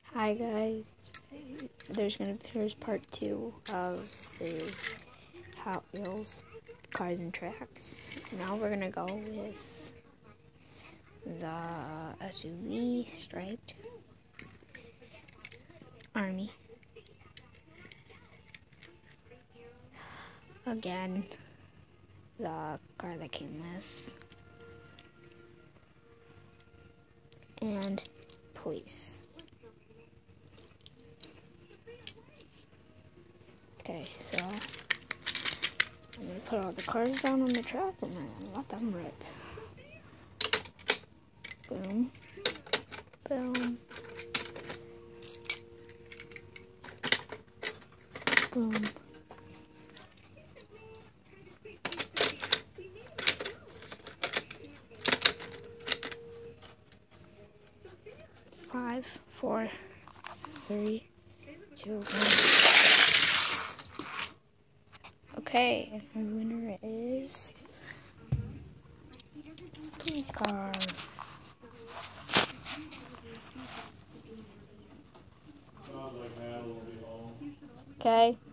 Hi guys, here's part 2 of the Hot Wheels Cars and Tracks. Now we're gonna go with the SUV striped Army. Again, the car that came with, and police. Okay, so I'm gonna put all the cars down on the track and then let them rip. Boom, boom, boom. Five, 4, 3, 2, 1. Okay, and our winner is police car. Okay.